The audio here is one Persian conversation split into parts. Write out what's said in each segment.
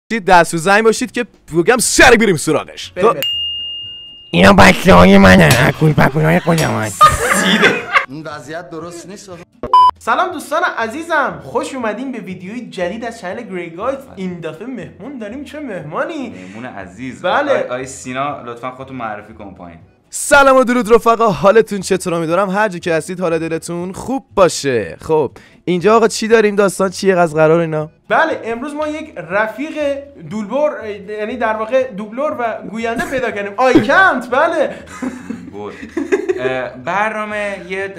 دست رو زنگ باشید که بگم سری بریم سراغش. اینا بچه‌های منه، کولپکولای خودم. این وضعیت درست نیست. سلام دوستان عزیزم، خوش اومدین به ویدیوی جدید از چنل گری گایز. این دفعه مهمون داریم. چه مهمانی؟ مهمون عزیز. بله. آی سینا لطفا خودتون معرفی کن پایین. سلام و درود رفقا، حالتون چطور؟ امیدوارم هر جا که هستید حال دلتون خوب باشه. خب اینجا آقا چی داریم؟ داستان چیه؟ از قرار اینا؟ بله، امروز ما یک رفیق دولبر، یعنی در واقع دوبلور و گوینده پیدا کردیم. آیکنت. بله. برنامه یه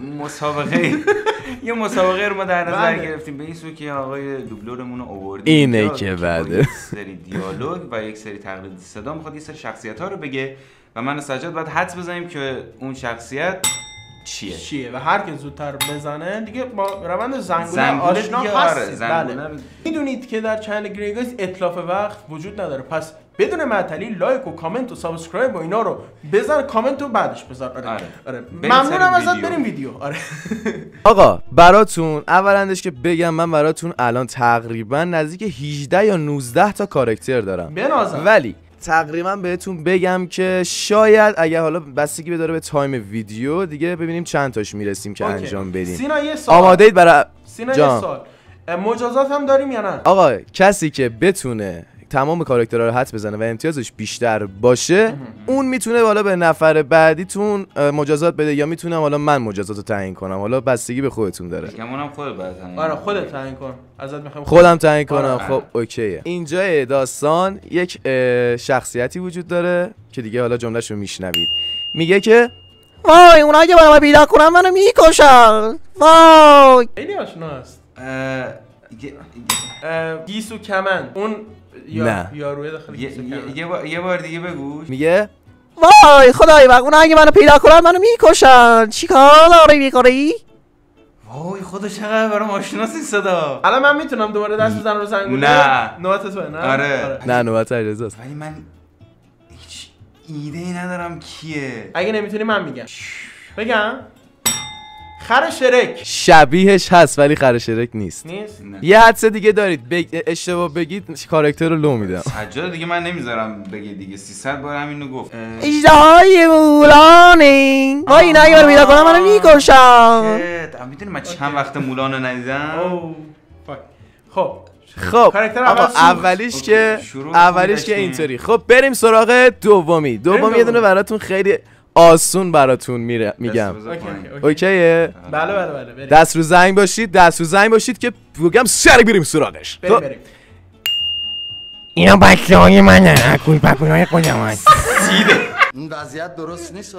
مسابقه رو ما در نظر گرفتیم به این سو که آقای دوبلورمون رو آوردیم اینه که بعده یک سری دیالوگ و یک سری تقلید صدا میخواد یه سری شخصیت ها رو بگه و من و سجاد باید حدس بزنیم که اون شخصیت چیه و هر که زودتر بزنه دیگه با روند زنگوله آشنا هست. بله. میدونید که در چنل گری گایز اتلاف وقت وجود نداره، پس بدون معطلی لایک و کامنت و سابسکرایب و اینا رو بزن، کامنت رو بعدش بذار. آره. ممنونم ازت. بریم ویدیو. آره. آقا براتون اولندش که بگم من براتون الان تقریبا نزدیک 18 یا 19 تا کاراکتر دارم. بنازم. ولی تقریبا بهتون بگم که شاید اگر حالا بستگی بداره به تایم ویدیو دیگه ببینیم چند تاش میرسیم که انجام بدیم. سینا یه سوال. آماده اید برای سینا یه سوال. مجازات هم داریم یا نه؟ آقا کسی که بتونه تمام کاراکترها رو حدس بزنه و امتیازش بیشتر باشه اون میتونه حالا به نفر بعدیتون مجازات بده، یا میتونم حالا من مجازات رو تعیین کنم. حالا بستگی به خودتون داره. همونم خودت باید تعیین. آره خودت تعیین کن. ازت میخوام خودم تعیین کنم. خب اوکیه. اینجا داستان یک شخصیتی وجود داره که دیگه حالا جمله‌ش رو میشنوید. میگه که وای اونایی که برام پیدا کنن منو میکشن. وای خیلی آشناست. گیسو کمن. اون یاروی داخل گیسو کمن. یه بار دیگه بگو. میگه وای خدای من اونایی که منو پیدا کنن منو میکشن. چیکار داری میکنی؟ وای خدا چقدر برام آشناست این صدا. الان من میتونم دوباره دست بزنم رو زنگوله؟ نه. نوبت توئه. نه. آره. نه نوبت علیرضا است. ولی من هیچ ایده ای ندارم کیه. اگه نمیتونی من میگم. بگم خر شرک. شبیهش هست ولی خر شرک نیست. یه حدس دیگه دارید اشتباه بگید کاراکتر رو لو میدم. سجاد دیگه من نمیذارم بگی دیگه 300 بار همینو گفت. اجدهای مولانی. وای اینا اگه منو پیدا کنن منو میکشن. میدونی من چند وقت مولانو ندیدم. خب اولیش که اینطوری. خب بریم سراغ دومی یه دونه براتون خیلی آسون براتون میگم. اوکیه؟ بله. دست رو زنگ باشید که بگم سری بریم سراغش. بریم. اینا بچه‌های منه، کولپکولای خودم. این وضعیت درست نیست.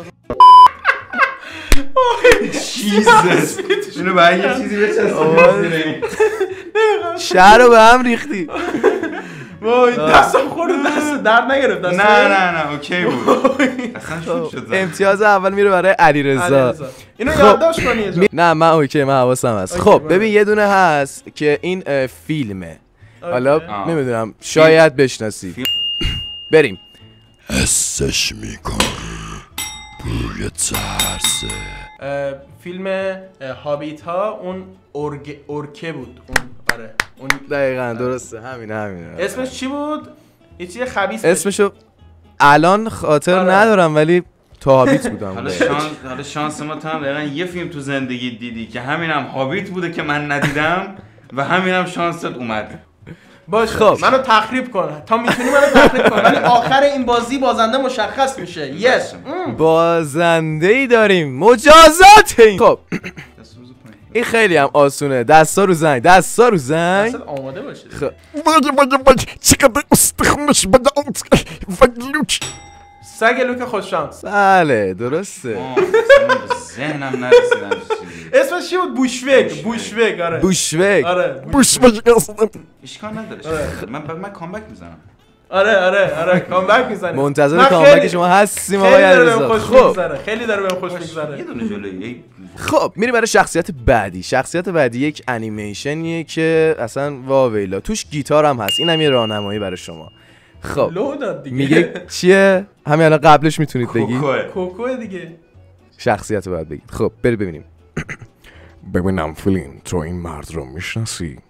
چیزس اینو باید یه چیزی بچسبونی. شهر رو به هم ریختی. وای دستم خورد، دست درد نگرفت. نه اوکی بود. اصلا شد امتیاز اول میره برای علیرضا. اینو یادداشت کنی. نه من اوکی، من حواسم هست. خب ببین یه دونه هست که این فیلمه. حالا نمیدونم شاید بشناسید. بریم. حسش میکنی بوی ترسه. فیلم هابیت ها اون ارکه بود. آره اون دقیقاً درسته. همینه. اسمش چی بود؟ یه چیز خبیث. اسمشو الان خاطر ندارم ولی تو هابیت بودم. حالا شانس ما تو هم دقیقاً یه فیلم تو زندگی دیدی که همینم هابیت بوده که من ندیدم و همینم شانست اومد. باشه خب منو تخریب کن تا میتونی، منو تخریب کن ولی آخر این بازی بازنده مشخص میشه. یس بازنده ای داریم. مجازات این. خب این خیلی هم آسونه. دستا رو زنگ. آماده باشید. خب چقدر استخونش بده لوک. سگ لوک خوششانس. بله درسته. ذهنم نرسیدم چیزی. اسمش چی بود؟ بوشوگ. آره بوشوگ. اشکال نداره. من کامبک میزنم. آره کامبک میزنیم. منتظر کامبک شما هستیم آقای علیرضا. خب خیلی داره بهم خوش میگذره. یه دونه جلوی. خب میریم برای شخصیت بعدی. یک انیمیشنیه که اصلا واویلا توش گیتار هم هست. اینم یه راهنمایی برای شما. خب میگه چیه؟ همین الان قبلش میتونید بگید. کوکو دیگه. شخصیت باید بگید. خب بریم ببینیم. ببینم فیلین تو این مرد رو میشناسی؟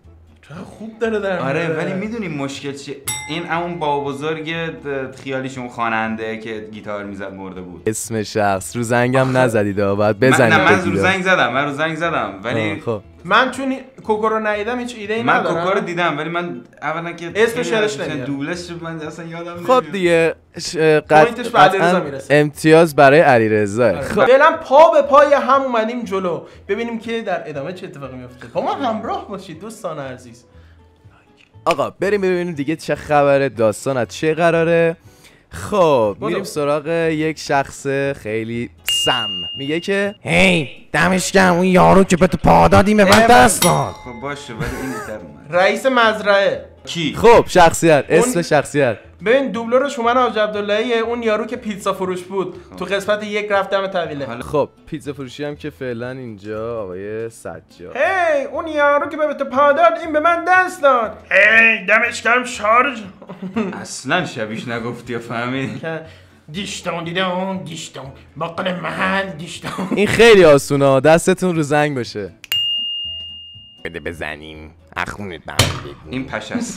خوب داره در آره ولی میدونی مشکل چیه؟ این همون بابا بزرگ خیالیشون خواننده که گیتار میزد مرده بود. اسم شخص رو زنگم نزدید باید بزنید. من رو زنگ زدم ولی خب من چون کوکو رو ندیدم هیچ ایده ای ندارم. من کوکو رو دیدم ولی من اولا که اسمش یادش نمیاد. دوبلش من اصلا یادم نمیاد. خب دیگه پوینتش به علیرضا میرسه. امتیاز برای علیرضا. خب فعلا پا به پای هم اومدیم جلو. ببینیم که در ادامه چه اتفاقی میفته. با ما همراه باشید دوستان عزیز. آقا بریم ببینیم دیگه چه خبره، داستان از چه قراره. خب میریم سراغ یک شخص خیلی سم. میگه که هی دمش گرم اون یارو که به تو پا دادیم به من دست داد. خب باشه ولی این در اومد. رئیس مزرعه کی؟ خب شخصیت، اسم شخصیت. ببین دوبلورش هومن حاج عبداللهیه، اون یارو که پیتزا فروش بود تو قسمت یک رفتم طویله. خب پیتزا فروشی هم که فعلا اینجا آقای سجاد. هی اون یارو که به تو پا داد این به من دست داد. هی دمش گرم شارژ. اصلا شبیش نگفتی فهمید؟ دیشتون باقل محل دیشتون. این خیلی آسونه، دستتون رو زنگ باشه. بده بزنیم اخونت به هم بگیم. این پشست.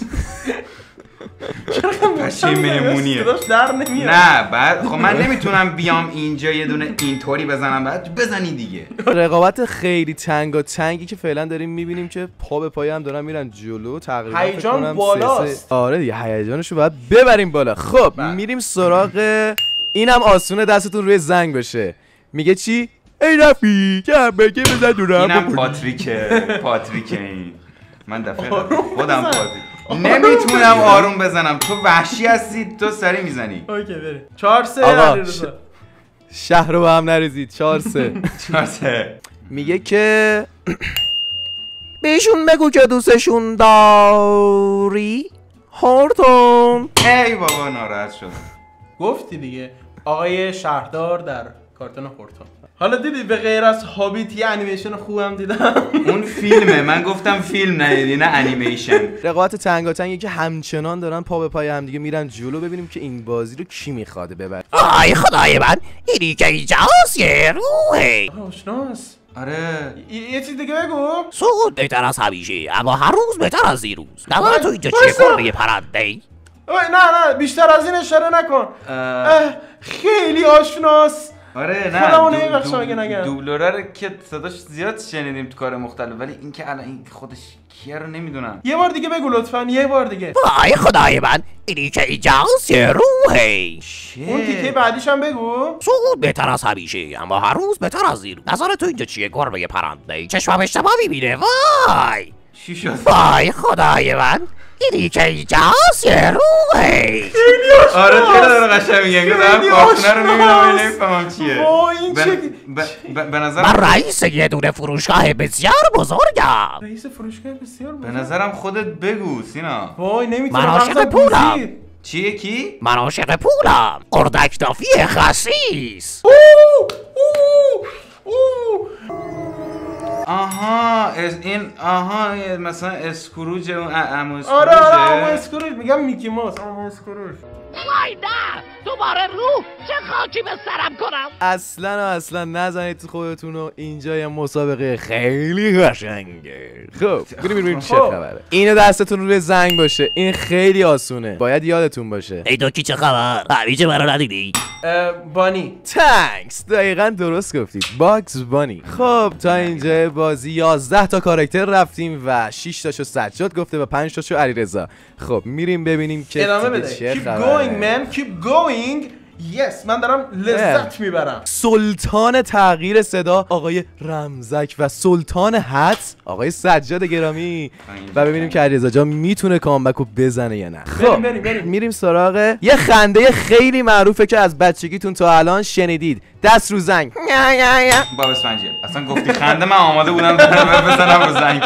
پشه مهمونیه. در نمیاد. نه بعد خب من نمیتونم بیام اینجا یه دونه اینطوری بزنم بعد بزنی دیگه. رقابت خیلی تنگی که فعلا داریم میبینیم که پا به پای هم دارن میرن جلو. تقریبا هیجان بالاست. آره دیگه هیجانشو باید ببریم بالا. خب میریم سراغ اینم آسونه، دستتون روی زنگ باشه. میگه چی؟ ای رفیق که بگه بزن دورم. اینم پاتریک این. من دفعه خودم پاتریک نمیتونم آروم بزنم. تو وحشی هستی، تو سری میزنی. اوکی بریم. 4-3 علیرضا. شهر رو با هم نریزید. 4-3. میگه که بهشون بگو که دوستشون داری هورتون. ای بابا ناراحت شدم. گفتی دیگه آقای شهردار در کارتون هورتون. حالا دیدی به غیر از هابیت یه انیمیشن خوبم دیدم. اون فیلمه، من گفتم فیلم ندیدی نه انیمیشن. رقابت تنگاتنگی که همچنان دارن پا به پای هم دیگه میرن جلو. ببینیم که این بازی رو کی میخواد ببره. آی خدای من اینی که اینجاست یه روحه. آشناس. آره یه چیز دیگه بگو. سود بهتر از همیشه اما هر روز بهتر از دیروز. نظر تو اینجا چیه گربه پرنده ای؟ نه بیشتر از این اشاره نکن. خیلی آشناس. آره نه دوبلوره رو که صداش زیاد شنیدیم تو کار مختلف، ولی این که الان این خودش کیه رو نمیدونم. یه بار دیگه بگو لطفا، یه بار دیگه. وای خدای من اینی که اینجاست یه روحه. اون تیکه بعدیش هم بگو. سود بهتر از همیشه اما هر روز بهتر از دیروز. نظر تو اینجا چیه گربه پرنده ای؟ چشمم اشتباه میبینه. وای چی شد؟ وای خدای من اینی که اینجاست یه روحه. آره خیلی داره قشنگ میگه. دارم کارتونه رو میبینم ولی نمیفهمم چیه. به نظر من رئیس یه دونه فروشگاه بسیار بزرگم. رئیس فروشگاه بسیار بزرگ؟ به نظرم خودت بگو سینا. وای نمیتونم. من عاشق پولم. چیه کی؟ من عاشق پولم. اردک دافی خسیس. آها این مثلا اسکروج اون عمو اسکروج. آره عمو اسکروج. میگم میکی ماوس. عمو اسکروج. وای نه دوباره رو چه خاکی به سرم کنم. اصلا نزنید تو خودتون رو. اینجا یه مسابقه خیلی قشنگه. خب بریم چه خبره. اینو دستتون روی زنگ باشه. این خیلی آسونه، باید یادتون باشه. ای دوکی چه خبر؟ همیشه منو ندیدی؟ بانی. تانکس، دقیقا درست گفتید، باکس بانی. خب تا اینجا بازی 11 تا کاراکتر رفتیم و 6 تاشو سجاد گفته و 5 تاشو علیرضا. خب میریم ببینیم که ادامه بده. Keep going man, keep going. Yes من دارم لذت میبرم. سلطان تغییر صدا آقای رمزک و سلطان حدس آقای سجاد گرامی. و ببینیم که علیرضا جان میتونه کامبک رو بزنه یا نه. خب بریم. میریم سراغ یه خنده خیلی معروفه که از بچگیتون تا الان شنیدید. دست رو زنگ. باب اسفنجی. اصلا گفتی خنده من آماده بودم بزنم رو زنگ.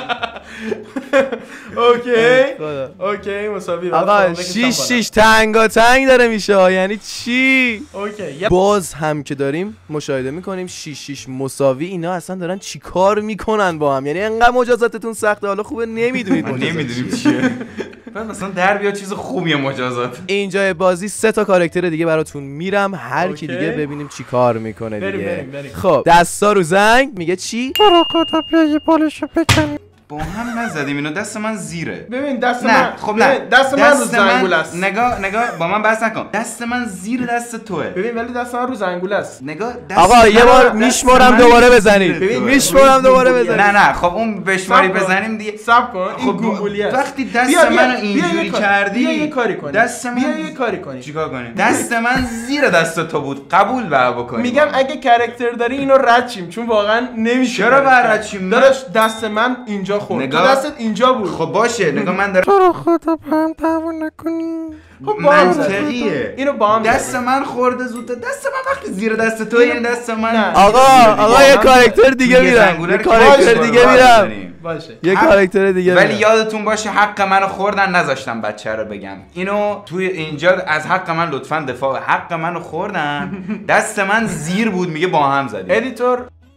اوکی مساوی. آقا 6 تنگاتنگ داره میشه. یعنی چی؟ اوکی باز هم که داریم مشاهده میکنیم 6 مساوی. اینا اصلا دارن چی کار میکنن با هم؟ یعنی انقدر مجازاتتون سخته. حالا خوبه نمیدونید نمیدونیم چیه. بعد مثلا در بیا چیز خوبیه مجازات. اینجا بازی 3 تا کاراکتر دیگه براتون میرم، هر کی دیگه ببینیم چی کار میکنه دیگه. بریم. خب دستا رو زنگ. میگه چی؟ برو خدا بیا یه بالشو بکنیم. با هم نزدیم اینو. دست من زیره. ببین دست نه من خب نه دست من رو زنگوله است. نگاه با من بحث نکن. دست من زیر دست توه. ببین ولی دست من رو زنگوله است. نگاه آقا یه بار میشمرم دوباره بزنید. ببین میشمرم دوباره بزنید. نه خب اون بشماری بزنیم دیگه. صبر کن این گوگلی است. وقتی دست منو اینجوری کردی بیا یه کاری کنی. دست من بیا یه کاری کنی. چیکار کنی؟ دست من زیر دست تو بود. قبول بکنی. میگم اگه کاراکتر داری اینو رد چیم چون واقعا نمیشه. چرا رد چیم؟ داداش دست من اینجا خورد. تو دستت اینجا بود. خب باشه نگاه من دارم. تو رو خدا با هم دعوا نکنی. خب منطقیه. اینو با هم دست من خورده زودتر. دست من وقتی زیر دست تو یعنی دست من. آقا یه کاراکتر دیگه میرم. یه کاراکتر دیگه میرم. باشه. یه کاراکتر دیگه. ولی یادتون باشه حق منو خوردن نذاشتم بچه رو بگم. اینو توی اینجا از حق من لطفاً دفاع. حق منو خوردن. دست من زیر بود میگه با هم زدیم. ادیتور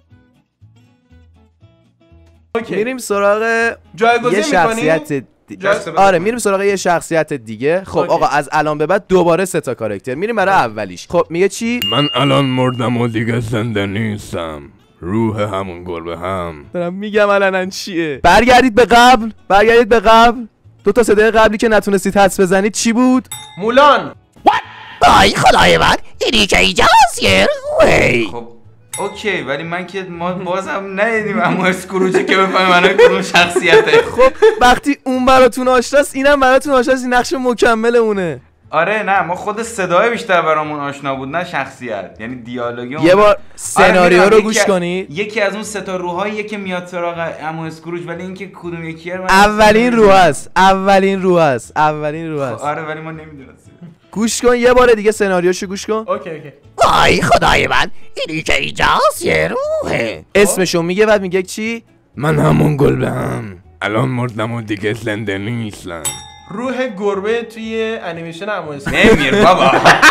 میریم سراغ جایگزین یه شخصیت آره میریم سراغ یه شخصیت دیگه. خب آقا از الان به بعد دوباره 3 تا کاراکتر میریم برای اولیش. خب میگه چی؟ من الان مردم و دیگه زنده نیستم. روح همون گربه هم. دارم میگم الان چیه. برگردید به قبل. 2 تا صدای قبلی که نتونستید حدس بزنید چی بود؟ مولان. آی خدای من اینی که اینجاست یه روحی. خب اوکی ولی من که ما بازم ندیدیم اما اسکروجی که بفهمیم من کدوم شخصیته. خب وقتی اون براتون آشناست اینم براتون آشناست. این نقش مکمل اونه. آره نه ما خود صدای بیشتر برامون آشنا بود نه شخصیت. یعنی دیالوگی. یه بار سناریو رو گوش کنید. یکی از اون 3 تا روحاییه که میاد سراغ عمو اسکروج ولی اینکه کدوم یکیه اولین روح است. آره ولی ما نمیدونستیم. گوش کن یه بار دیگه سناریوشو گوش کن. اوکی آی خدای من اینی که اینجاست یه روحه. اسمشو میگه بعد میگه چی؟ من همون گربه هم. الان مردم و دیگه زنده نیستم. روح گربه توی انیمیشن عمویس نمیر بابا.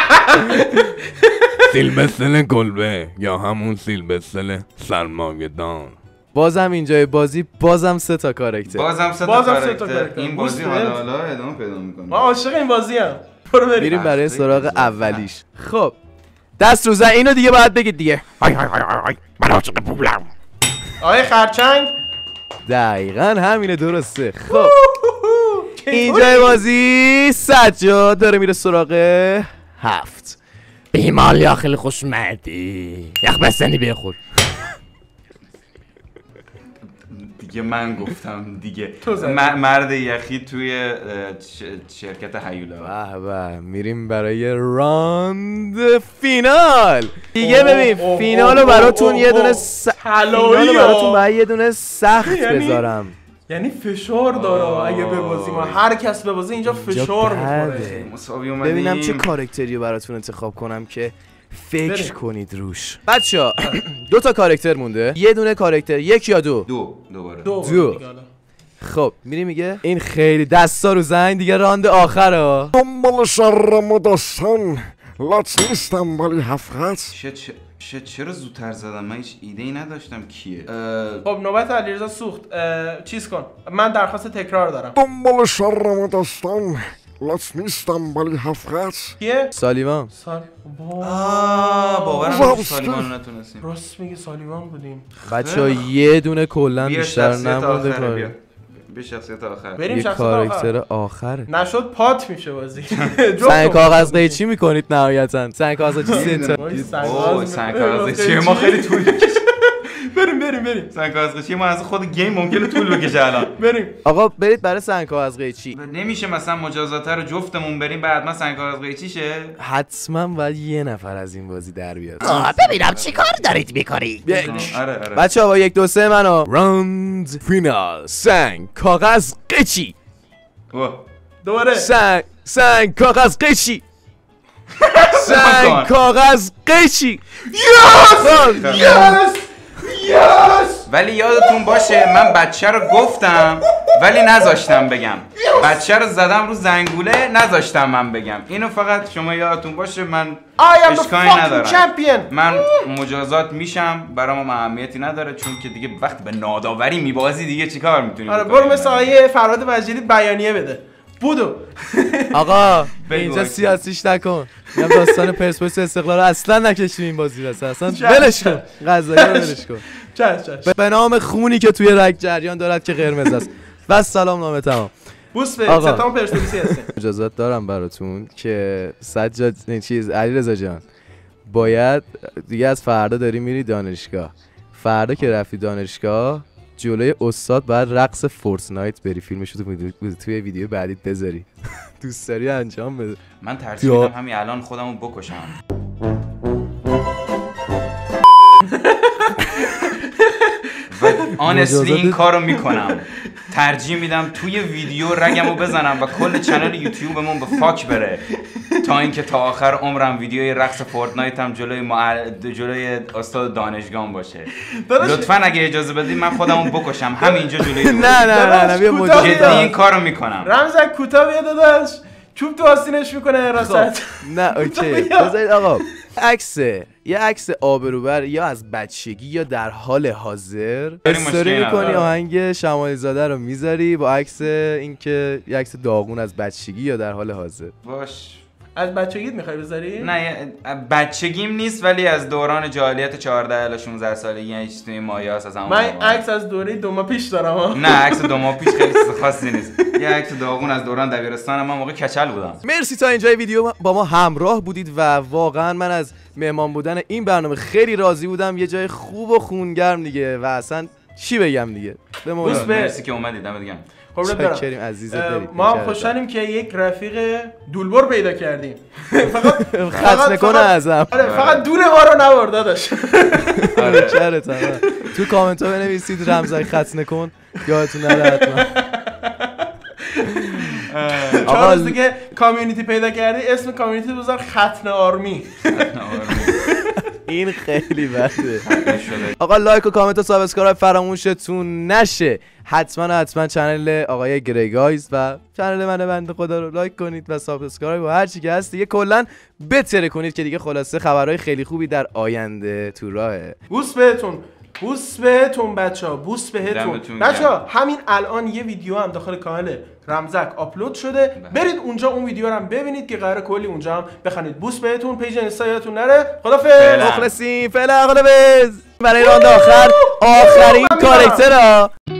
سیلبستل گلبه یا همون سیلبستل سرمایه‌دار. بازم اینجای بازی بازم 3 تا کاراکتر. بازم 3 تا کاراکتر. این بازی حالا ادامه پیدا میکنه. ما عاشق این بازی ام. بریم برای سراغ اولیش. خب دست رو اینو دیگه باید بگید دیگه. آی من عاشق پولم. آقای خرچنگ. دقیقاً همینه درسته. خب اینجای بازی سجاد داره میره سراغ 7. بیمال یا خیلی خوش اومدی. یخ بستنی بخور. دیگه من گفتم دیگه. مرد یخی توی شرکت هیولا. به میریم برای راند فینال دیگه. ببین فینالو براتون یه دونه یه دونه سخت بذارم. یعنی فشار داره اگه ببازی. ما هر کس ببازی اینجا فشار میخوره. ببینم چه کاراکتری براتون انتخاب کنم که فکر کنید روش. بچه‌ها 2 تا کاراکتر مونده. یه دونه کاراکتر. 1 یا 2؟ دو. خب میری میگه این خیلی دستا رو زنگ دیگه راند آخره. دنبال شرم و داستان لات نیستم ولی حفرت. چرا زودتر زدم؟ من هیچ ایده ای نداشتم کیه. خب نوبت علیرضا سوخت. چیز کن من درخواست تکرار دارم. دنبال شرم و داستان لات نیستم ولی حفرت. کیه؟ سالیوان. باورم سالیوان رو نتونستیم. راست میگه سالیوان بودیم. بچه‌ها یه دونه کلا بیشتر نمونده. به شخصیت آخر. بریم شخصیت کاراکتر آخره. نشد پات میشه بازی. سنگ کاغذ قیچی میکنید نهایتا. سنگ کاغذ قیچی سنگ کاغذ قیچی ما خیلی طول کشید. بریم سنگ کاغذ قیچی ما از خود گیم ممکنه طول بکشه الان. بریم آقا برید برای سنگ کاغذ قیچی. نمیشه مثلا مجازات رو جفتمون بریم بعد ما سنگ کاغذ قیچی شه؟ حتما باید یه نفر از این بازی در بیاد. ببینم چی کار دارید میکنی. آره بچه‌ها با 1 2 3 منو راند فینال. سنگ کاغذ قیچی. دوباره سنگ کاغذ قیچی. سنگ کاغذ قیچی. یس. ولی یادتون باشه من بچه رو گفتم ولی نذاشتم بگم. بچه رو زدم رو زنگوله نذاشتم من بگم. اینو فقط شما یادتون باشه. من اشکالی ندارم. من مجازات میشم برام اهمیتی نداره چون که دیگه وقتی به ناداوری میبازی دیگه چیکار میتونی بکنی. آره برو مثل آیه فرهاد مجیدی بیانیه بده. بودو آقا اینجا سیاسیش نکن. میگم داستان پرسپولیس استقلال رو اصلا نکشیم این بازی واسه اصلا ولش کن قضایی رو ولش کن به نام خونی که توی رگ جریان دارد که قرمز است و سلام نامه تمام بوس به ستام پرسپولیسی هستیم. اجازت دارم براتون که سجاد علیرضا جان باید دیگه از فردا داری میری دانشگاه. فردا که رفتی دانشگاه جلوی استاد باید رقص فورتنایت بری فیلمشو توی ویدیو بعدیت بذاری. دوست داری انجام بده. من ترجیح میدم همین الان خودمو بکشم. و آنستلی این کارو میکنم. ترجیح میدم توی ویدیو رگمو بزنم و کل چنل یوتیوبمون به فاک بره تا اینکه تا آخر عمرم ویدیوی رقص فورتنایت هم جلوی استاد دانشگاهم باشه. لطفاً اگه اجازه بدید من خودمو بکشم همینجا جلوی نه بیا جدی این کارو میکنم. رمزک کوتاه بیا داداش چوب تو آستینش میکنه راست. نه اوکی بذارید آقا یه عکس آبروبر یا از بچگی یا در حال حاضر استوری میکنی آهنگ شمالی زاده رو میذاری با عکس اینکه یه عکس داغون از بچگی یا در حال حاضر باش. از بچگیت میخوای بذاری؟ نه بچگیم نیست ولی از دوران جاهلیت 14 الی 16 سالگی یعنی چیز توی مایاس از همون. من عکس از دوره 2 ماه پیش دارم. نه عکس 2 ماه پیش خیلی چیز خاصی نیست. یه عکس داغون از دوران دبیرستانم من موقع کچل بودم. مرسی تا اینجای ویدیو با ما همراه بودید و واقعا من از مهمان بودن این برنامه خیلی راضی بودم. یه جای خوب و خونگرم دیگه و اصلا چی بگم دیگه. مرسی که اومدید دمت گرم. شکریم عزیز دارید. ما خوشحالیم که یک رفیق دولبر پیدا کردیم. خط نکنه ازم. فقط دول ما رو نبر داداش. آره چرت تو کامنت ها بنویسید رمزای خط نکن یادتون نره حتما. آقا دیگه کامیونیتی پیدا کردی اسم کامیونیتی بذار ختنه آرمی. این خیلی بده. آقا لایک و کامنت و سابسکرایب فراموشتون نشه. حتما چنل آقای گریگایز و چنل من بنده خدا رو لایک کنید و سابسکرایب و هر چی که هست دیگه کلا بتره کنید که دیگه خلاصه خبرهای خیلی خوبی در آینده تو راهه. بوس بهتون بچه‌ها بوس بهتون بچه‌ها. همین الان یه ویدیو هم داخل کانال رمزک آپلود شده برید اونجا اون ویدیو رو هم ببینید که قراره کلی اونجا هم بخونید. بوس بهتون پیج اینستا یادتون نره. خدافظ مخلصیم فعلا خدافظ برای راند آخرین کاراکتر